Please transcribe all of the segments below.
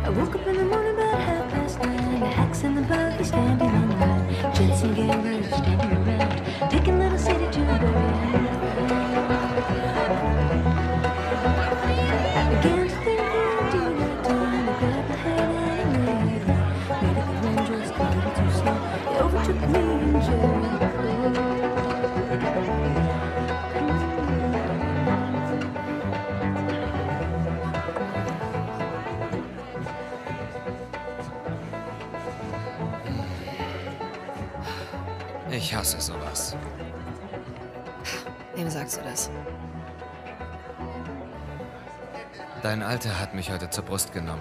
I woke up in the morning about 9:30. The hacks and the buggy standing on the line. Gents and gamblers standing around, picking little city to bury. I began to think I'd do that time. I grabbed my head and laid it. Made it the wind just a little too slow. It overtook me in Jericho. Ich hasse sowas. Wem sagst du das? Dein Alter hat mich heute zur Brust genommen.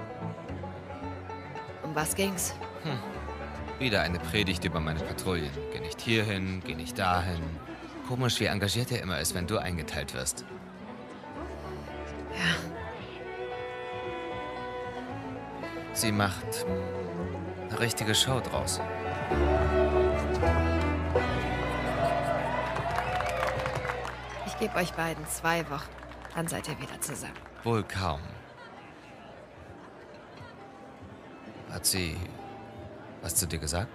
Um was ging's? Wieder eine Predigt über meine Patrouillen. Geh nicht hierhin, geh nicht dahin. Komisch, wie engagiert er immer ist, wenn du eingeteilt wirst. Ja. Sie macht eine richtige Show draus. Ich gebe euch beiden 2 Wochen. Dann seid ihr wieder zusammen. Wohl kaum. Hat sie was zu dir gesagt?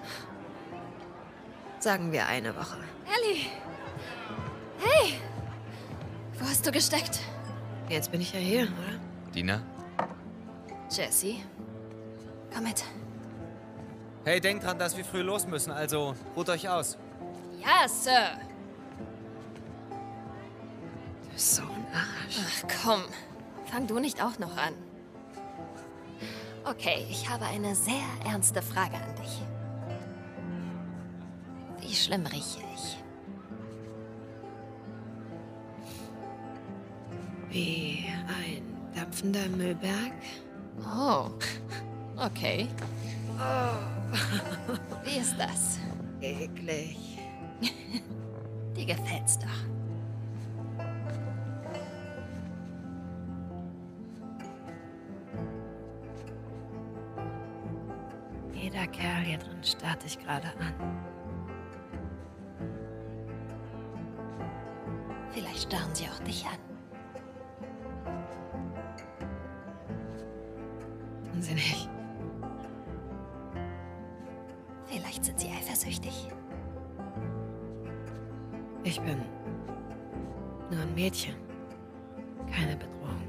Sagen wir 1 Woche. Ellie! Hey! Wo hast du gesteckt? Jetzt bin ich ja hier, oder? Dina? Jesse? Komm mit. Hey, denkt dran, dass wir früh los müssen, also ruht euch aus. Ja, Sir. Du bist so ein Arsch. Ach komm, fang du nicht auch noch an. Okay, ich habe eine sehr ernste Frage an dich. Wie schlimm rieche ich? Wie ein dampfender Müllberg. Oh, okay. Wie ist das? Eklig. Dir gefällt's doch. Jeder Kerl hier drin starrt dich gerade an. Vielleicht starren sie auch dich an. Tun sie nicht. Vielleicht sind sie eifersüchtig. Ich bin nur ein Mädchen. Keine Bedrohung.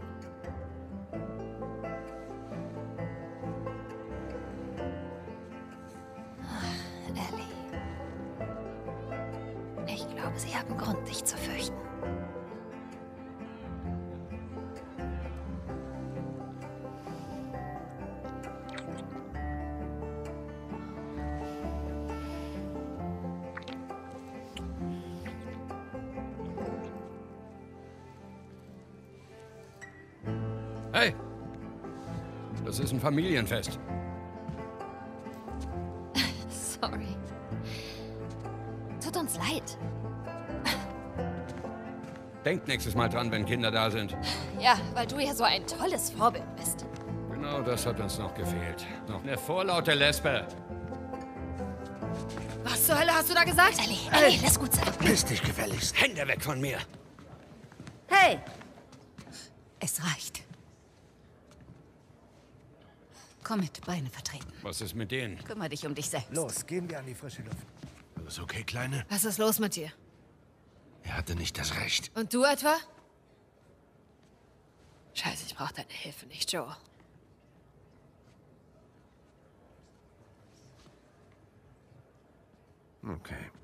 Ellie. Ich glaube, sie haben Grund, dich zu fürchten. Hey! Das ist ein Familienfest. Sorry. Tut uns leid. Denkt nächstes Mal dran, wenn Kinder da sind. Ja, weil du ja so ein tolles Vorbild bist. Genau das hat uns noch gefehlt. Noch eine vorlaute Lesbe. Was zur Hölle hast du da gesagt? Ellie, lass gut sein. Piss dich gefälligst. Hände weg von mir! Hey! Es reicht. Komm mit, Beine vertreten. Was ist mit denen? Kümmer dich um dich selbst. Los, gehen wir an die frische Luft. Alles okay, Kleine? Was ist los mit dir? Er hatte nicht das Recht. Und du etwa? Scheiße, ich brauche deine Hilfe nicht, Joe. Okay.